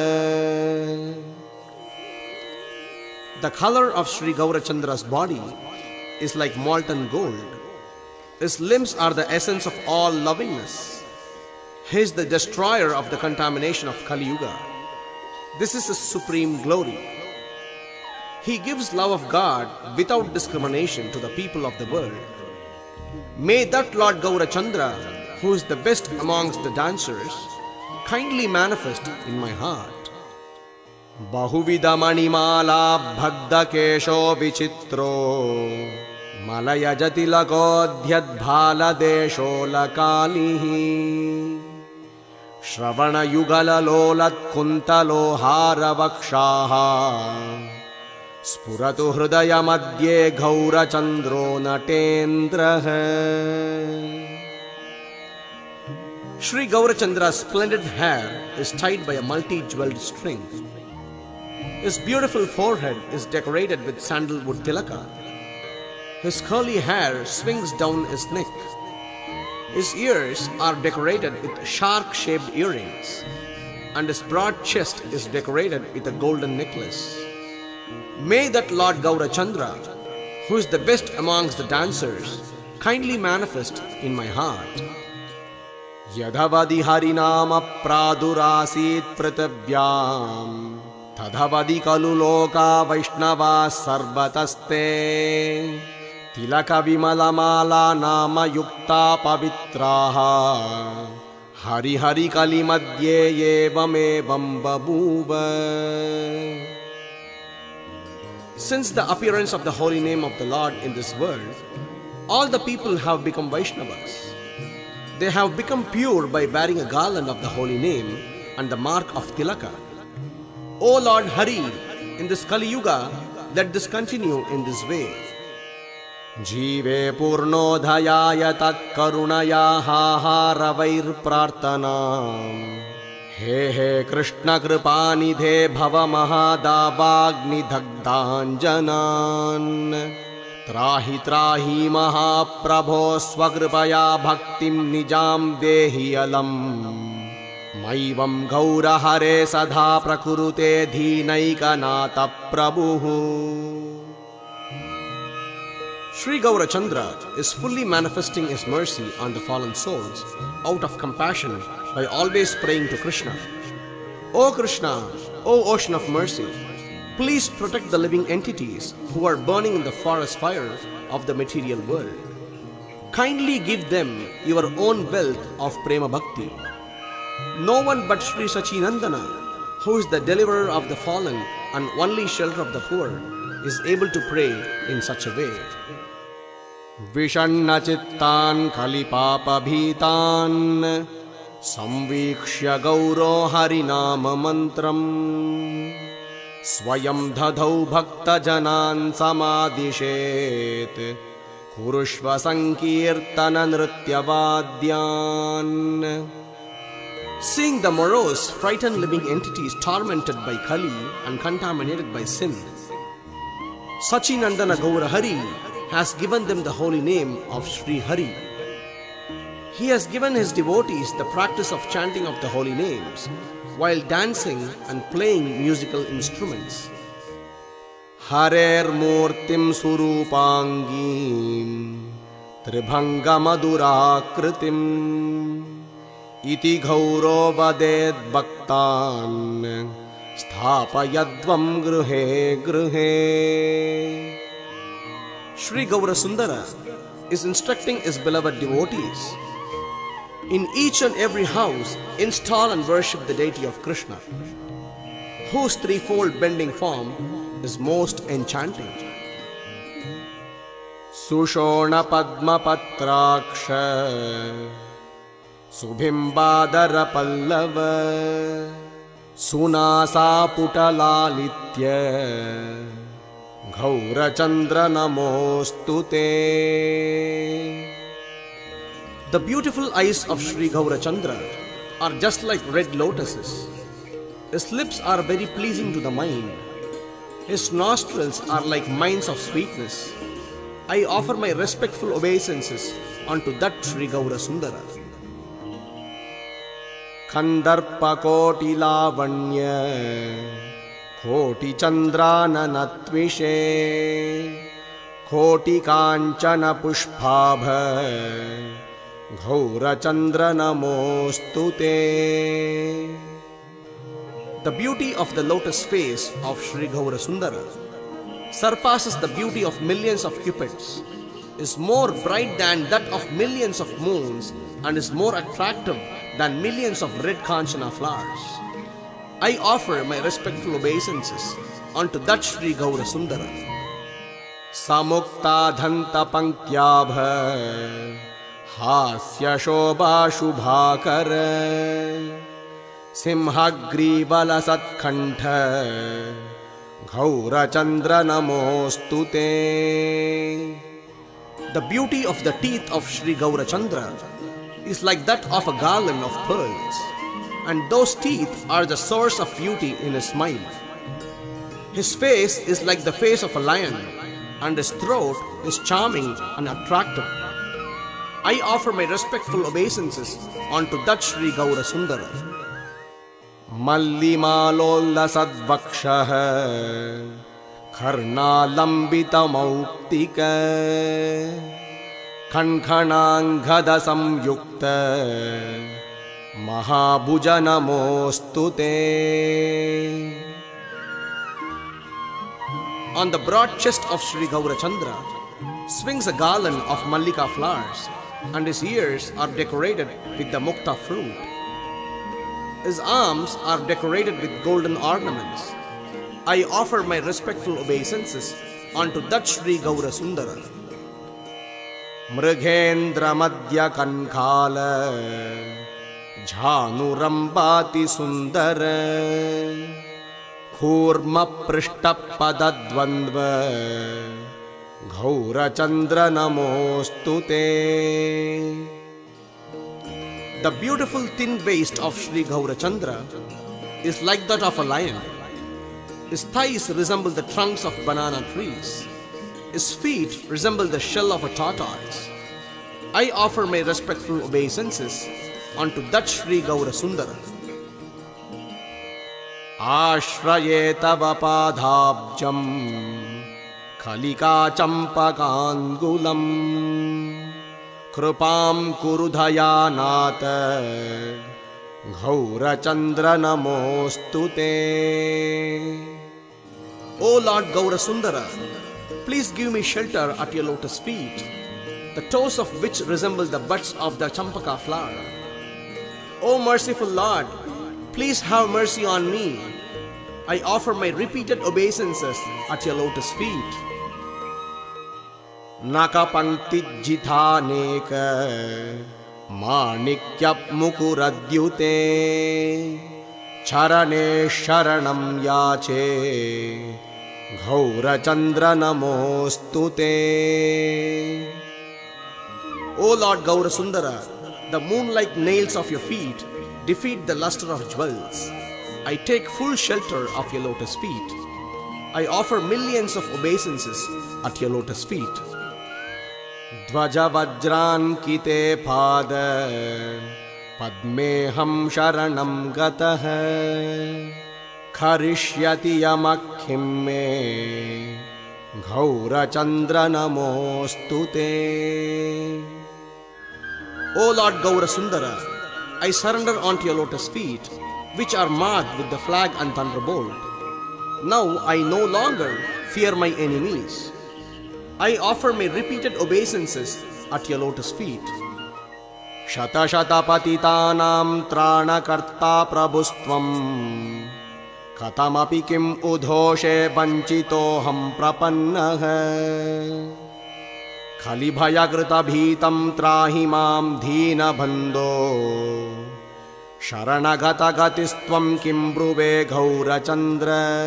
The color of Sri Gaurachandra's body is like molten gold. His limbs are the essence of all lovingness. He is the destroyer of the contamination of Kali Yuga. This is his supreme glory. He gives love of God without discrimination to the people of the world. May that Lord Gaurachandra, who is the best amongst the dancers, kindly manifest in my heart. Bahuvida manimala bhagda kesho vichitro Malaya jatilako bhala desho lakalihi Shravana yugala lolat kuntalo haravakshaha Spuratu hridaya madhye ghaura chandro natendraha. Sri Gaurachandra's splendid hair is tied by a multi-jeweled string. His beautiful forehead is decorated with sandalwood tilaka. His curly hair swings down his neck. His ears are decorated with shark-shaped earrings, and his broad chest is decorated with a golden necklace. May that Lord Gaurachandra, who is the best amongst the dancers, kindly manifest in my heart. Yadhavadi harinama pradurasit pratavyam Tadhavadi kaluloka Vaishnava sarvataste Tilaka vimalamala nama yukta pavitraha Hari hari kali madhye evam evam babuva. Since the appearance of the holy name of the Lord in this world, all the people have become Vaishnavas. They have become pure by wearing a garland of the holy name and the mark of tilaka. O Lord Hari, in this Kali Yuga, let this continue in this way. Jive purnodhayaya tat karunaya haharavair prartanam He he Krishna kripanidhe bhava mahadavagni dhagdanjanan Trahi trahi Mahaprabho swagripaya bhaktim nijam dehi alam Maivam gaura hare sadha prakurute dhinaikanata prabhu. Sri Gaurachandra is fully manifesting his mercy on the fallen souls out of compassion by always praying to Krishna. O Krishna, O ocean of mercy, please protect the living entities who are burning in the forest fire of the material world. Kindly give them your own wealth of prema bhakti. No one but Sri Sachinandana, who is the deliverer of the fallen and only shelter of the poor, is able to pray in such a way. Vishanna chittan kalipapa bhitan samvikshya gauro harinama mantram Swayam dhadhau bhakta janan samadishet Kurushva Sankirtana Nrityavadyan. Seeing the morose, frightened living entities tormented by Kali and contaminated by sin, Sachinandana Gaura Hari has given them the holy name of Sri Hari. He has given his devotees the practice of chanting of the holy names while dancing and playing musical instruments. Harer Murtim Surupangim Tribhanga Madhurakritim Iti Gauro Vaded Bhaktan Sthapayadvam Gruhe Gruhe. Sri Gaura Sundara is instructing his beloved devotees. In each and every house, install and worship the deity of Krishna, whose threefold bending form is most enchanting. Sushona Padma Patraksha Subhimbadara Pallava Sunasa Putalalitya Gaura Chandra Namostute. The beautiful eyes of Sri Gaura Chandra are just like red lotuses. His lips are very pleasing to the mind. His nostrils are like mines of sweetness. I offer my respectful obeisances unto that Sri Gaura Sundara. Kandarpa Koti Lavanya Koti Chandrana Natvishe Koti Kanchana Pushpabha Gaura Chandra Namostute. The beauty of the lotus face of Sri Gaura Sundara surpasses the beauty of millions of cupids, is more bright than that of millions of moons, and is more attractive than millions of red Kanchana flowers. I offer my respectful obeisances unto that Sri Gaura Sundara. Samukta Dhanta Pankyabha Hasya Shobha Shubhakara Simhagrivala Satkantha Gaura Chandra Namostute. The beauty of the teeth of Sri Gaura Chandra is like that of a garland of pearls, and those teeth are the source of beauty in his smile. His face is like the face of a lion, and his throat is charming and attractive. I offer my respectful obeisances unto that Sri Gaura Sundara. Mallimalolla Sadvakshaha Karna Lambita Mauktika Kankhanangada Samyukta Mahabhuja Namostute. On the broad chest of Sri Gaura Chandra swings a garland of Mallika flowers, and his ears are decorated with the Mukta fruit. His arms are decorated with golden ornaments. I offer my respectful obeisances unto that Sri Gaura Sundara. Mrughendra Madhya Kankala Jhanu Rambati Sundara Kurma Prishta Padadvandva Gaura Chandra Namostute. The beautiful thin waist of Sri Gaura Chandra is like that of a lion. His thighs resemble the trunks of banana trees. His feet resemble the shell of a tortoise. I offer my respectful obeisances unto that Sri Gaura Sundara. Ashrayeta Vapadhabjam Kalika Champakangulam Krupam Kurudhaya Nata Gaura Chandra Namostute. O Lord Gaura Sundara, please give me shelter at your lotus feet, the toes of which resemble the buds of the Champaka flower. O merciful Lord, please have mercy on me. I offer my repeated obeisances at your lotus feet. Nakapankti Jithaneka Manikyap Mukuradyute Charane Sharanam Yache Gaura Chandra Namostute. O Lord Gaura Sundara, the moon-like nails of your feet defeat the luster of jewels. I take full shelter of your lotus feet. I offer millions of obeisances at your lotus feet. Dvaja vajran kite pada padmeham sharanam gatah kharishyati yamakhim me Gaura Chandra namostute. O Lord Gaura Sundara, I surrender onto your lotus feet, which are marked with the flag and thunderbolt. Now I no longer fear my enemies. I offer my repeated obeisances at your lotus feet. Shata shata patitanam trana karta prabhustvam Katamapi kim udhoshe vanchitoham prapannah Khali bhayagrita bhitam trahi mam dhina bhando Sharanagata gatistvam kim bruve Gaura Chandra.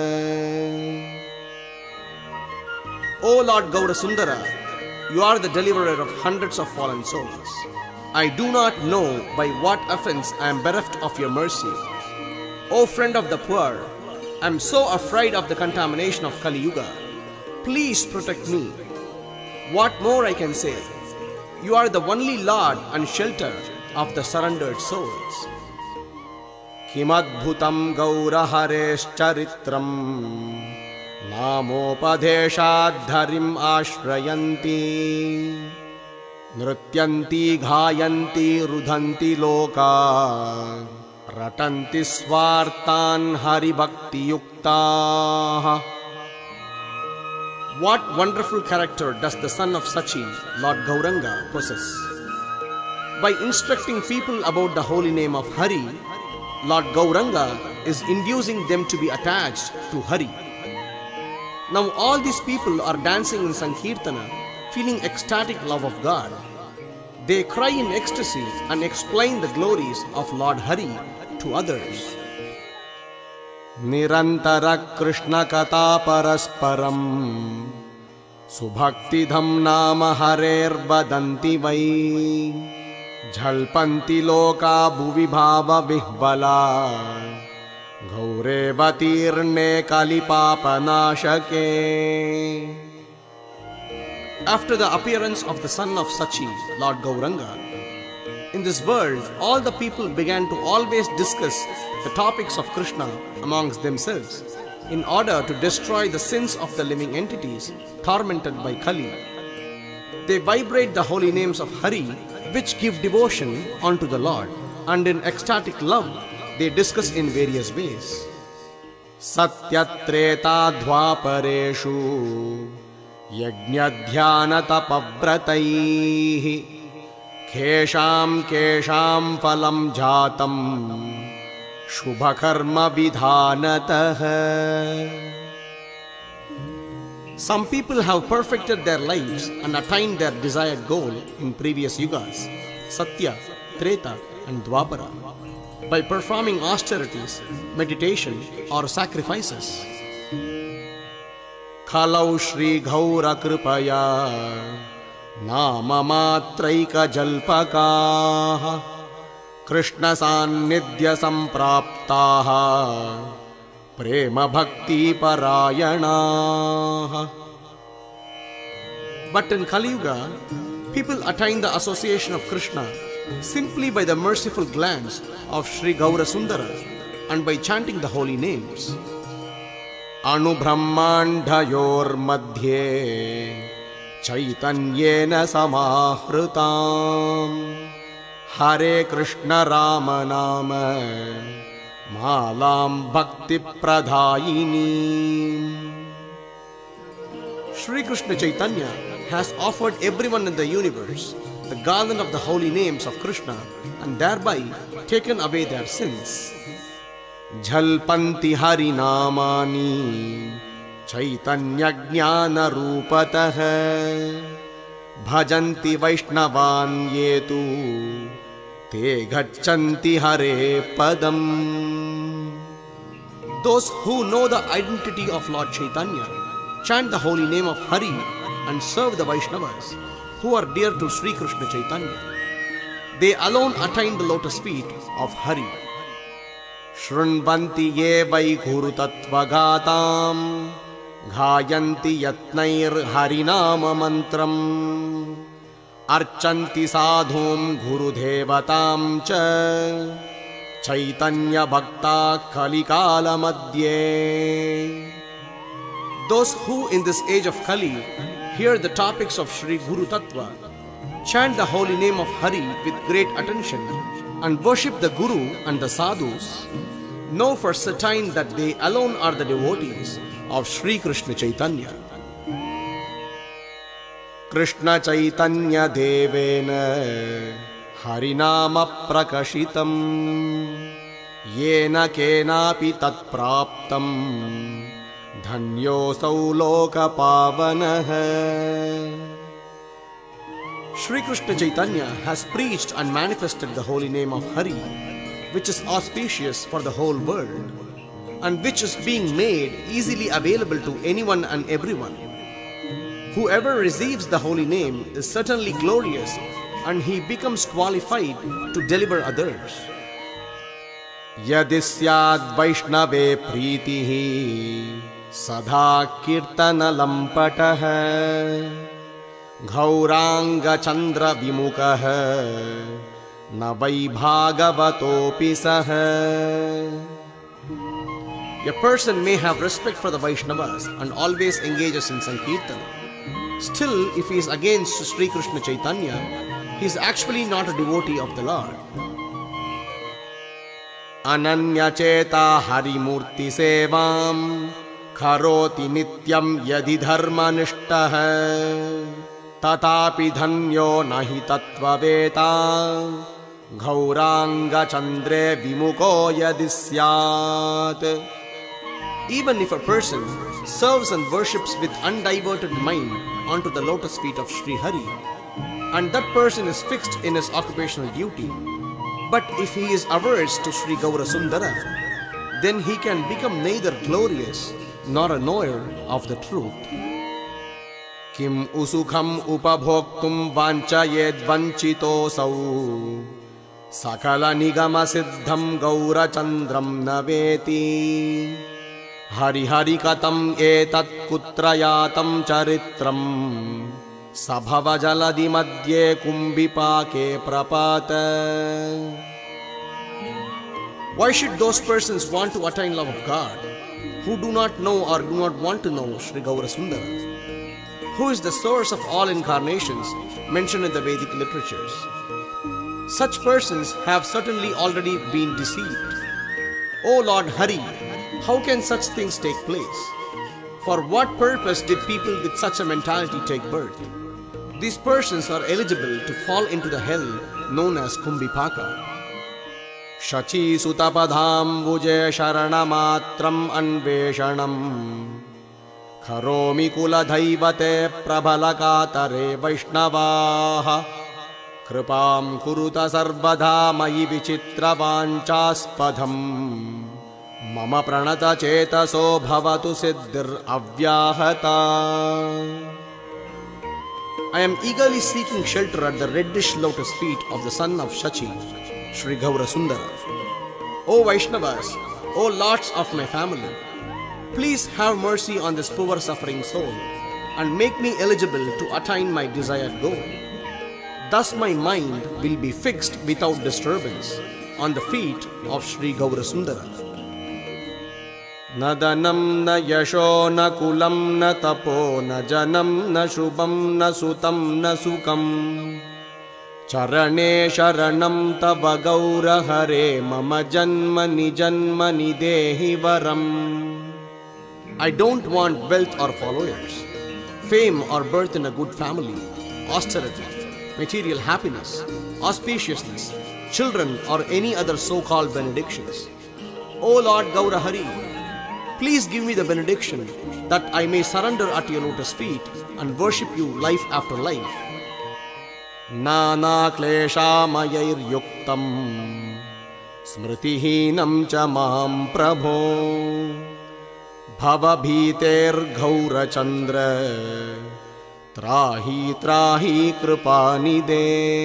O Lord Gaura Sundara, you are the deliverer of hundreds of fallen souls. I do not know by what offense I am bereft of your mercy. O friend of the poor, I am so afraid of the contamination of Kali Yuga. Please protect me. What more I can say? You are the only Lord and shelter of the surrendered souls. Kimadbhutam Gaura Haresh Charitram Namopadeshadharim Ashrayanti Nrityanti Ghayanti Rudhanti Loka Ratanti Swartan Hari Bhakti Yukta. What wonderful character does the son of Sachi, Lord Gauranga, possess? By instructing people about the holy name of Hari, Lord Gauranga is inducing them to be attached to Hari. Now all these people are dancing in Sankirtana, feeling ecstatic love of God. They cry in ecstasy and explain the glories of Lord Hari to others. Nirantara Krishna Kata Parasparam Subhaktidham Nama Harer Badanti Vai Jhalpanti Loka Bhuvi Bhava Vihbala Gaure Batirne Kalipapa Nashake. After the appearance of the son of Sachi, Lord Gauranga, in this world, all the people began to always discuss the topics of Krishna amongst themselves in order to destroy the sins of the living entities tormented by Kali. They vibrate the holy names of Hari, which give devotion unto the Lord, and in ecstatic love they discuss in various ways. Satyatreta dhvapareshu yajna dhyana tapavrataihi Kesham kesham phalam jatam Shubha karma vidhanatah. Some people have perfected their lives and attained their desired goal in previous yugas, Satya, Treta and Dwapara, by performing austerities, meditation or sacrifices. Khalau Shri Gaura Kripaya Nama Matraika Jalpakaha Krishna Sannidhya Sampraptaha Prema Bhakti Parayanaha. But in Kali Yuga, people attain the association of Krishna simply by the merciful glance of Sri Gaura Sundara and by chanting the holy names. Anu Brahmandhayor Madhye Chaitanyena Samahrutam Hare Krishna Rama Nama Malam Bhakti Pradhayini. Sri Krishna Chaitanya has offered everyone in the universe the garland of the holy names of Krishna and thereby taken away their sins. Jhalpanti Hari Namani Chaitanya Jnana Rupatah Bhajanti Vaishnavan Yetu Te Gachanti Hare Padam. Those who know the identity of Lord Chaitanya chant the holy name of Hari and serve the Vaishnavas, who are dear to Sri Krishna Chaitanya. They alone attain the lotus feet of Hari. Shrunvanti ye vai guru tattva gatam ghayanti yatnair harinama mantram archanti sadhum guru devatam cha Chaitanya Bhakta Kalikala Madhye. Those who in this age of Kali hear the topics of Sri Guru Tattva, chant the holy name of Hari with great attention, and worship the Guru and the Sadhus, know for certain that they alone are the devotees of Sri Krishna Chaitanya. Krishna Chaitanya Devena Harinama Prakashitam Yena Kenapi Tat Praptam Dhanyosau Loka Pavanaha. Sri Krishna Chaitanya has preached and manifested the holy name of Hari, which is auspicious for the whole world, and which is being made easily available to anyone and everyone. Whoever receives the holy name is certainly glorious, and he becomes qualified to deliver others. Yadisyad Vaishnave Pritihi Sadha Kirtana Lampataha Gauranga Chandra Vimukaha Na Vai Bhagavatopi Saha. A person may have respect for the Vaishnavas and always engages in Sankirtana. Still, if he is against Sri Krishna Chaitanya, he is actually not a devotee of the Lord. Ananya Cheta Harimurti Sevam Kharoti Nityam Yadi Dharma Nishtaha Tatapi Dhanyo Nahi Tattva Veta Gauranga Chandre Vimuko Yadisyat. Even if a person serves and worships with undiverted mind onto the lotus feet of Sri Hari, and that person is fixed in his occupational duty, but if he is averse to Sri Gaura Sundara, then he can become neither glorious nor a knower of the truth. Kim usukham upabhoktum vanchayed vanchitosau sakala nigama siddham gaura chandram naveti hari hari katam etat kutrayatam charitram sabhava jaladi madhye kumbhipake prapata. Why should those persons want to attain love of God who do not know or do not want to know Sri Gaura Sundara, who is the source of all incarnations mentioned in the Vedic literatures? Such persons have certainly already been deceived. O Lord Hari, how can such things take place? For what purpose did people with such a mentality take birth? These persons are eligible to fall into the hell known as Kumbhipaka. Shachi Sutapadham Vuje Sharanamatram Anveshanam Kharomi Kula Dhaivate Prabhalakatare Vaishnavaha Kripam Kuruta Sarvadha Mayi Vichitra Vanchaspadham Mama Pranata Chetaso Bhavatu Siddhir Avyahata. I am eagerly seeking shelter at the reddish lotus feet of the son of Shachi, Sri Gaura Sundara. O Vaishnavas, O lords of my family, please have mercy on this poor suffering soul and make me eligible to attain my desired goal. Thus my mind will be fixed without disturbance on the feet of Sri Gaura Sundara. Na danam na yasho na kulam na tapo na janam na shubham na sutam na sukam Charane sharanam tava gaura hare mama janmani janmani dehi varam. I don't want wealth or followers, fame or birth in a good family, austerity, material happiness, auspiciousness, children or any other so-called benedictions. O Lord Gaura Hari, please give me the benediction that I may surrender at your lotus feet and worship you life after life. Nana klesha mayir yuktam smritihinam cha mam prabho bhava bhiter gaura chandra trahi trahi kripanide.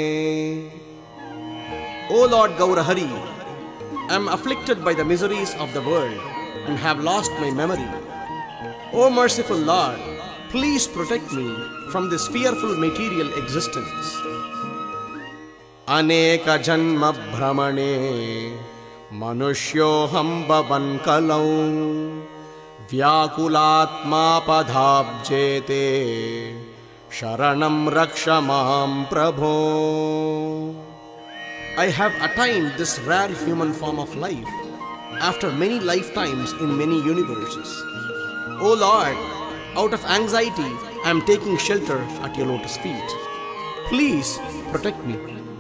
O Lord Gaurahari, I am afflicted by the miseries of the world and have lost my memory. O merciful Lord, please protect me from this fearful material existence. Aneka janma brahmane manushyoham bhavan kalau vyakulatma padhabjete sharanam raksha maham prabho. I have attained this rare human form of life after many lifetimes in many universes. O Lord, out of anxiety, I am taking shelter at your lotus feet. Please protect me.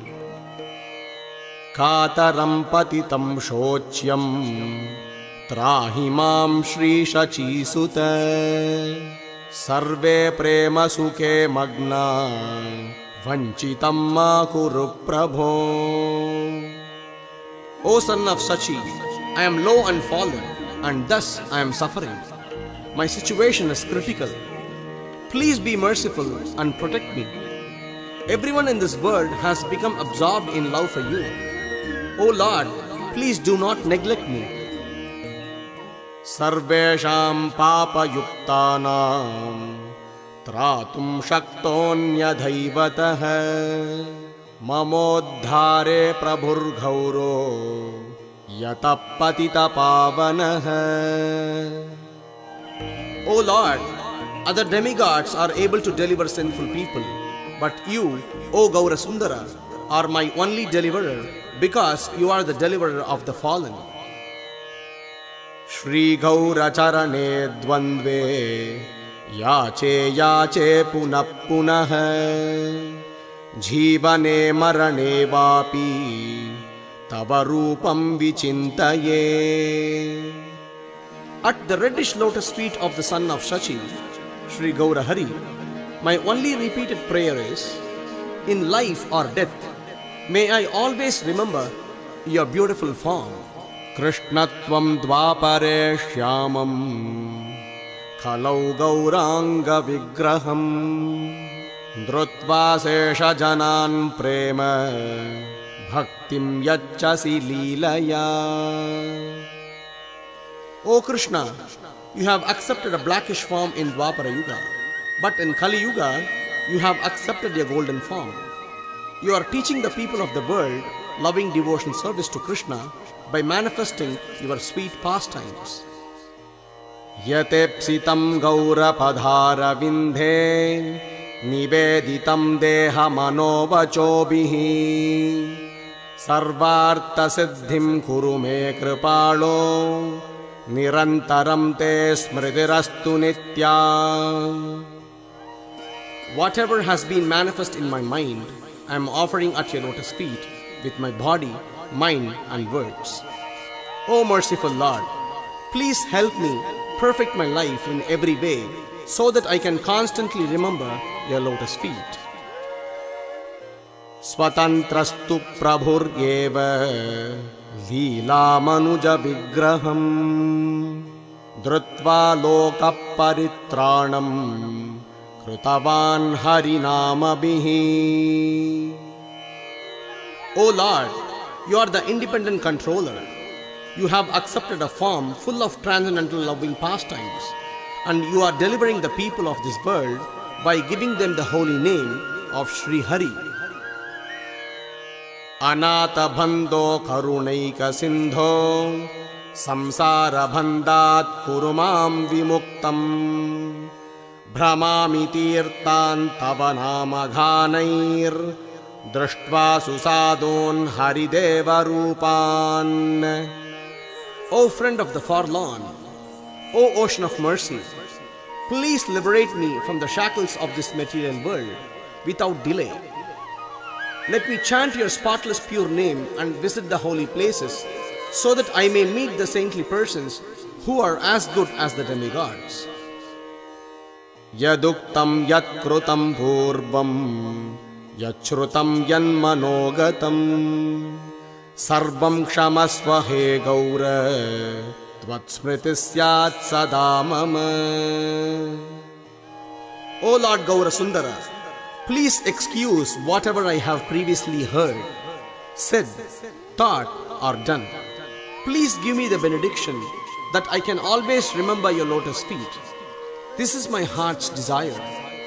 Kataram patitam shochyam trahi mam Shri Shachi Sutta sarve prema sukhe magna vanchitam ma kuru prabho. O son of Sachi, I am low and fallen, and thus I am suffering. My situation is critical. Please be merciful and protect me. Everyone in this world has become absorbed in love for you. O Lord, please do not neglect me. Sarvesham papa yuktanam tratum shaktonyadhaivatah mamodhare prabhur ghauro yatapatita pavanah. O Lord, other demigods are able to deliver sinful people, but you, O Gaura Sundara, are my only deliverer, because you are the deliverer of the fallen. Shri Gaura Charane Dvandve Yache Yache Punah Punah Jivane Marane Vapi Tava Rupam Vichintaye. At the reddish lotus feet of the son of Shachi, Shri Gaurahari, my only repeated prayer is, in life or death, may I always remember your beautiful form. Krishnatvam dvapare shyamam khalau gauranga vigraham drutva sesha janan prema bhaktim yachasi leelaya. O Krishna, you have accepted a blackish form in Dwapara Yuga, but in Kali Yuga, you have accepted your golden form. You are teaching the people of the world loving devotion service to Krishna by manifesting your sweet pastimes. Yatepsitam gaura padhara vindhe niveditam deha manovachobihi sarvartha siddhim kuru me kripalo nirantaram te smritirastu nitya. Whatever has been manifest in my mind, I am offering at your lotus feet with my body, mind and words. O merciful Lord, please help me perfect my life in every way so that I can constantly remember your lotus feet. Swatantrastu prabhur eva Leela manuja vigraham drutva loka paritranam krutavan harinama bihi. O Lord, you are the independent controller. You have accepted a form full of transcendental loving pastimes, and you are delivering the people of this world by giving them the holy name of Sri Hari. Anata bhando karunaika sindho samsara bhandat kurumam vimuktam Brahmami tirtan tavanama ghanair Drashtva susadon harideva rupan. O friend of the forlorn, O ocean of mercy, please liberate me from the shackles of this material world without delay. Let me chant your spotless pure name and visit the holy places so that I may meet the saintly persons who are as good as the demigods. Yaduktam yatkrutam purvam yachrutam yanmanogatam sarvam kshamasva he gaura tvatsmriti syat sada mama. O Lord Gaurasundara, please excuse whatever I have previously heard, said, thought or done. Please give me the benediction that I can always remember your lotus feet. This is my heart's desire.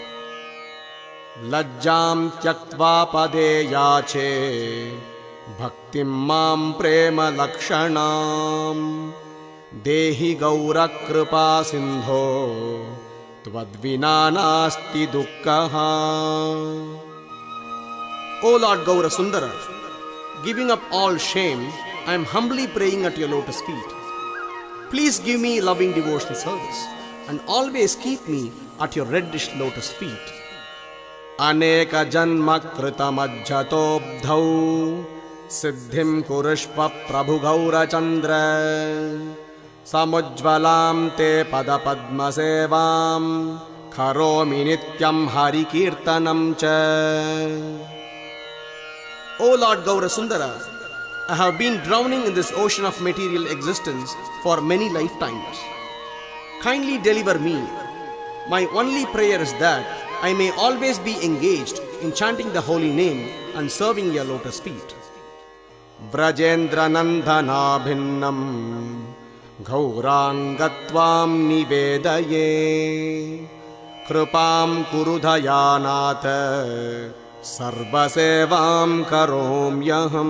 Lajjam tyaktva pade yache bhaktim mam prema lakshanam dehi gaura kripa sindho tvad-vina nasti dukkaha. O Lord Gaurasundara, giving up all shame, I am humbly praying at your lotus feet. Please give me loving devotional service and always keep me at your reddish lotus feet. Aneka janma krita majjatobdhau siddhim kurushva prabhu gaura chandra samujvalam te pada padma sevam karomi nityam hari kirtanam cha. O Lord Gaurasundara, I have been drowning in this ocean of material existence for many lifetimes. Kindly deliver me. My only prayer is that I may always be engaged in chanting the holy name and serving your lotus feet. Vrajendra nandana bhinnam gaurangatvam nivedaye krupam kurudhayanatha sarva sevam karomyaham.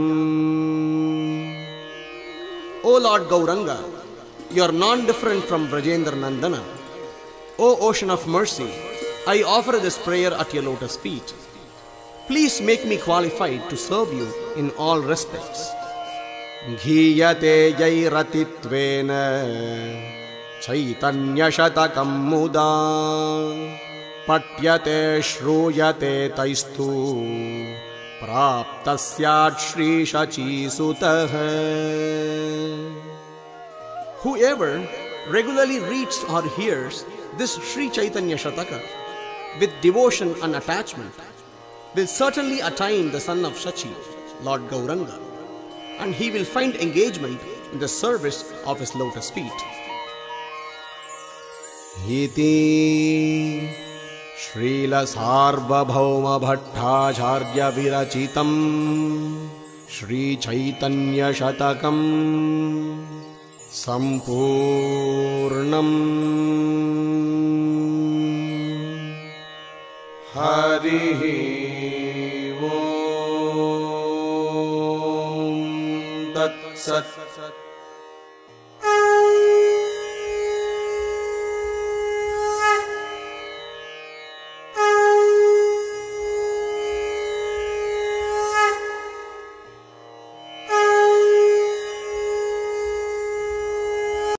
O Lord Gauranga, you are non-different from Vrajendra Nandana. O ocean of mercy, I offer this prayer at your lotus feet. Please make me qualified to serve you in all respects. Ghiyate jairatitvena Chaitanya Shatakam muda patyate shruyate taistu praptasyat Sri Shachi sutaha. Whoever regularly reads or hears this Sri Chaitanya Shataka with devotion and attachment will certainly attain the son of Shachi, Lord Gauranga, and he will find engagement in the service of his lotus feet. Iti Srila Sarvabhauma Bhattacharya virachitam Sri Chaitanya Shatakam Sampurnam. Harihi Om Tat Sat.